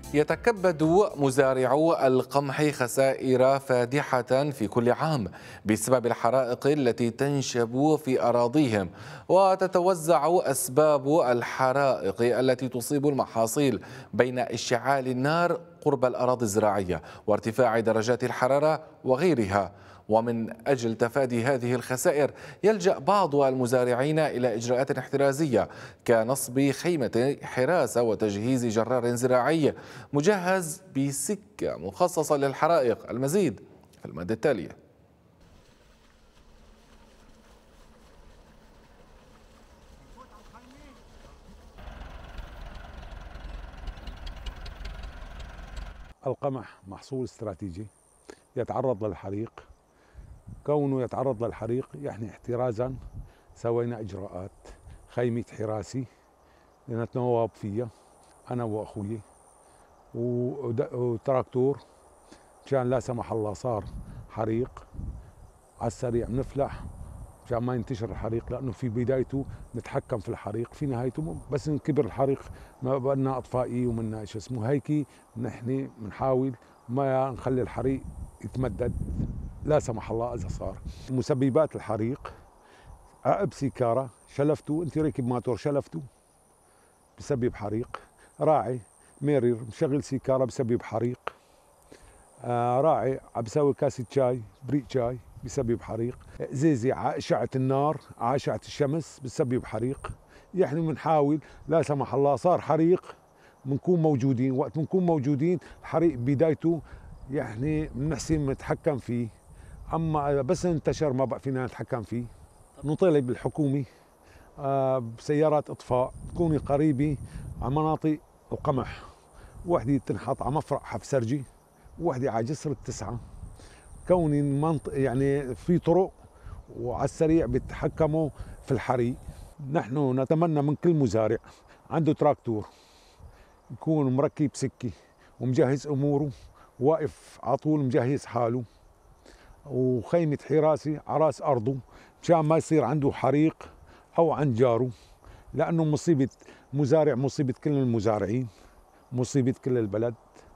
يتكبد مزارعو القمح خسائر فادحة في كل عام بسبب الحرائق التي تنشب في أراضيهم، وتتوزع أسباب الحرائق التي تصيب المحاصيل بين اشتعال النار قرب الأراضي الزراعية وارتفاع درجات الحرارة وغيرها. ومن أجل تفادي هذه الخسائر يلجأ بعض المزارعين إلى إجراءات احترازية كنصب خيمة حراسة وتجهيز جرار زراعي مجهز بسكة مخصصة للحرائق. المزيد في المادة التالية. القمح محصول استراتيجي يتعرض للحريق. كونه يتعرض للحريق يعني احترازا سوينا إجراءات خيمة حراسي نتناوب فيها أنا وأخوي وتراكتور مشان لا سمح الله صار حريق على السريع بنفلح مشان ما ينتشر الحريق، لأنه في بدايته نتحكم في الحريق، في نهايته بس إن كبر الحريق ما بدنا أطفائي ومنا شو اسمه هيك نحن بنحاول ما نخلي الحريق يتمدد لا سمح الله إذا صار. مسببات الحريق عقب سيكارة شلفته، أنت راكب ماتور شلفته بسبب حريق، راعي ميرير مشغل سيكارة بسبب حريق، راعي عم بسوي كاسة شاي بريق شاي بسبب حريق، زيزي على أشعة النار على أشعة الشمس بسبب حريق. يعني بنحاول لا سمح الله صار حريق بنكون موجودين، وقت بنكون موجودين الحريق بدايته يعني بنحسن نتحكم فيه، أما بس انتشر ما بقى فينا نتحكم فيه. نطالب الحكومة بسيارات إطفاء تكون قريبة على مناطق القمح، وحدة تنحط على مفرق حفسرجي وحدة على جسر التسعة، كون منطق يعني في طرق وعلى السريع بيتحكموا في الحريق. نحن نتمنى من كل مزارع عنده تراكتور يكون مركب سكة ومجهز أموره واقف على طول مجهز حاله وخيمة حراسة على راس أرضه مشان ما يصير عنده حريق أو عند جاره، لأنه مصيبة مزارع مصيبة كل المزارعين مصيبة كل البلد.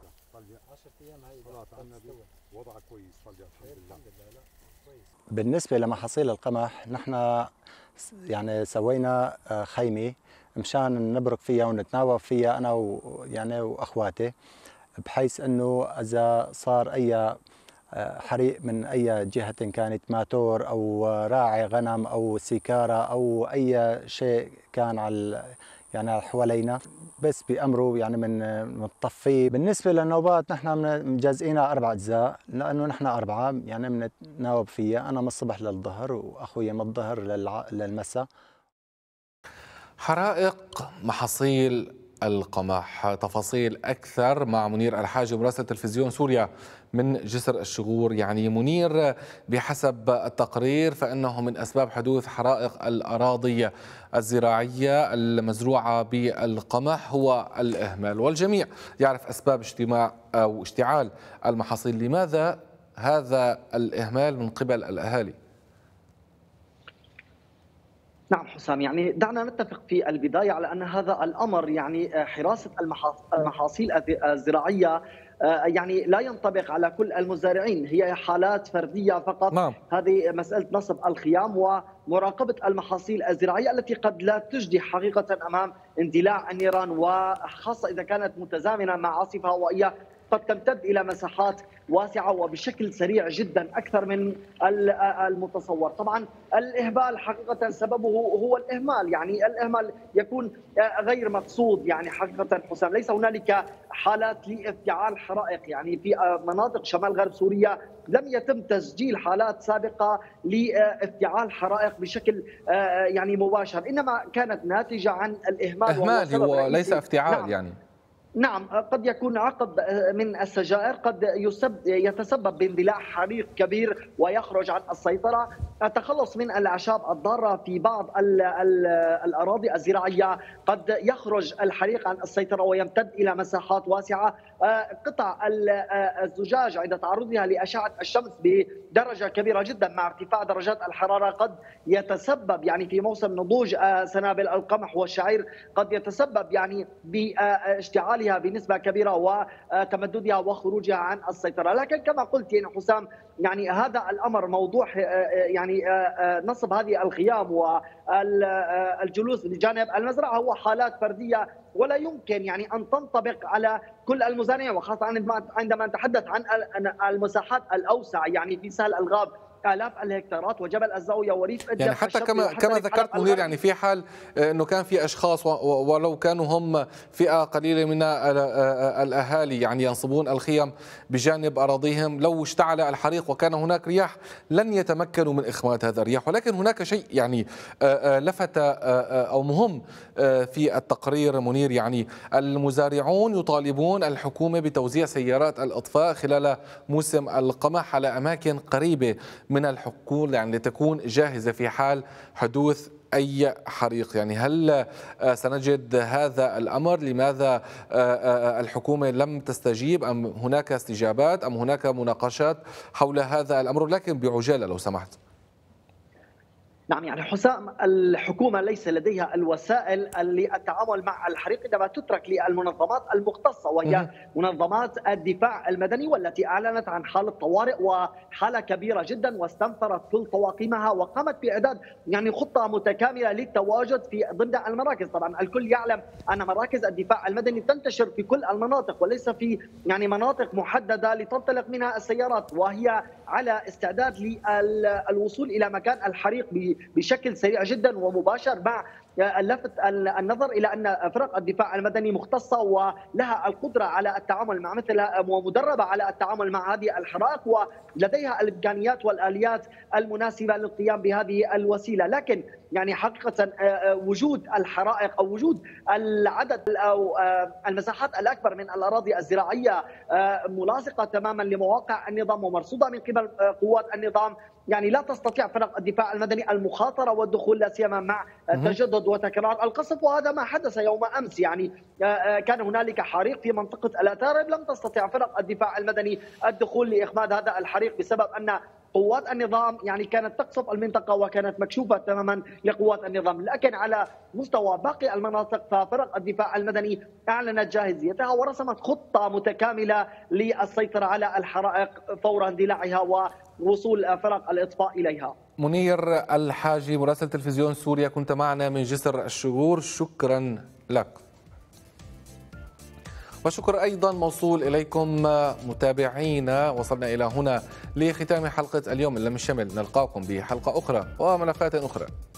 بالنسبة لمحاصيل القمح نحن يعني سوينا خيمة مشان نبرك فيها ونتناوب فيها أنا وأخواتي، بحيث أنه إذا صار أي حريق من أي جهة كانت ماتور أو راعي غنم أو سيكارة أو أي شيء كان على يعني حوالينا بس بأمره يعني من نطفيه. بالنسبة للنوبات نحن مجزئينها 4 أجزاء، لأنه نحن 4 يعني بنتناوب فيها، أنا من الصبح للظهر وأخوي من الظهر للمساء. حرائق محاصيل القمح، تفاصيل أكثر مع منير الحاج مراسل تلفزيون سوريا من جسر الشغور. يعني منير، بحسب التقرير فإنه من أسباب حدوث حرائق الأراضي الزراعية المزروعة بالقمح هو الإهمال، والجميع يعرف أسباب اجتماع أو اشتعال المحاصيل. لماذا هذا الإهمال من قبل الأهالي؟ نعم حسام، يعني دعنا نتفق في البداية على أن هذا الأمر يعني حراسة المحاصيل الزراعية يعني لا ينطبق على كل المزارعين، هي حالات فردية فقط. نعم. هذه مسألة نصب الخيام ومراقبة المحاصيل الزراعية التي قد لا تجدي حقيقة أمام اندلاع النيران، وخاصة إذا كانت متزامنة مع عاصفة هوائية قد تمتد إلى مساحات واسعة وبشكل سريع جدا أكثر من المتصور. طبعا الإهمال حقيقة سببه هو الإهمال، يعني الإهمال يكون غير مقصود. يعني حقيقة حسام ليس هنالك حالات لافتعال حرائق، يعني في مناطق شمال غرب سوريا لم يتم تسجيل حالات سابقة لافتعال حرائق بشكل يعني مباشر، إنما كانت ناتجة عن الإهمال. إهمال هو ليس افتعال. نعم. يعني نعم، قد يكون عقب من السجائر قد يتسبب باندلاع حريق كبير ويخرج عن السيطرة. التخلص من الأعشاب الضارة في بعض الأراضي الزراعية قد يخرج الحريق عن السيطرة ويمتد إلى مساحات واسعة. قطع الزجاج عند تعرضها لأشعة الشمس بدرجة كبيرة جدا مع ارتفاع درجات الحرارة قد يتسبب يعني في موسم نضوج سنابل القمح والشعير قد يتسبب يعني باشتعال اشتعالها بنسبة كبيرة وتمددها وخروجها عن السيطرة. لكن كما قلت يعني حسام، يعني هذا الأمر موضوع يعني نصب هذه الخيام والجلوس بجانب المزرعة هو حالات فردية ولا يمكن يعني أن تنطبق على كل المزارعين، وخاصة عندما نتحدث عن المساحات الأوسع يعني في سهل الغاب آلاف الهكتارات وجبل الزاوية وريف إدلب. يعني حتى كما ذكرت منير، يعني في حال أنه كان في أشخاص ولو كانوا هم فئة قليلة من الأهالي يعني ينصبون الخيم بجانب أراضيهم، لو اشتعل الحريق وكان هناك رياح لن يتمكنوا من إخماد هذا الرياح. ولكن هناك شيء يعني لفت أو مهم في التقرير منير، يعني المزارعون يطالبون الحكومة بتوزيع سيارات الإطفاء خلال موسم القمح على أماكن قريبة من الحقول يعني لتكون جاهزة في حال حدوث أي حريق. يعني هل سنجد هذا الأمر؟ لماذا الحكومة لم تستجيب؟ أم هناك استجابات أم هناك مناقشات حول هذا الأمر؟ لكن بعجالة لو سمحت. نعم يعني حسام، الحكومة ليس لديها الوسائل للتعامل مع الحريق عندما تترك للمنظمات المختصة وهي منظمات الدفاع المدني، والتي أعلنت عن حالة طوارئ وحالة كبيرة جدا واستنفرت كل طواقمها وقامت بإعداد يعني خطة متكاملة للتواجد في ضمن المراكز. طبعا الكل يعلم أن مراكز الدفاع المدني تنتشر في كل المناطق وليس في يعني مناطق محددة لتنطلق منها السيارات، وهي على استعداد للوصول إلى مكان الحريق بشكل سريع جدا ومباشر، مع لفت النظر الى ان فرق الدفاع المدني مختصه ولها القدره على التعامل مع مثلها ومدربه على التعامل مع هذه الحرائق ولديها الامكانيات والاليات المناسبه للقيام بهذه الوسيله. لكن يعني حقيقه وجود الحرائق او وجود العدد او المساحات الاكبر من الاراضي الزراعيه ملاصقه تماما لمواقع النظام ومرصوده من قبل قوات النظام، يعني لا تستطيع فرق الدفاع المدني المخاطره والدخول لا سيما مع تجدد وتكرار القصف، وهذا ما حدث يوم امس. يعني كان هنالك حريق في منطقه الاتارب، لم تستطيع فرق الدفاع المدني الدخول لاخماد هذا الحريق بسبب ان قوات النظام يعني كانت تقصف المنطقه وكانت مكشوفه تماما لقوات النظام. لكن على مستوى باقي المناطق ففرق الدفاع المدني اعلنت جاهزيتها ورسمت خطه متكامله للسيطره على الحرائق فور اندلاعها ووصول فرق الاطفاء اليها. منير الحاجي مراسل تلفزيون سوريا كنت معنا من جسر الشغور، شكرا لك. وشكر أيضا موصول إليكم متابعينا. وصلنا إلى هنا لختام حلقة اليوم من لم الشمل، نلقاكم بحلقة أخرى وملفات أخرى.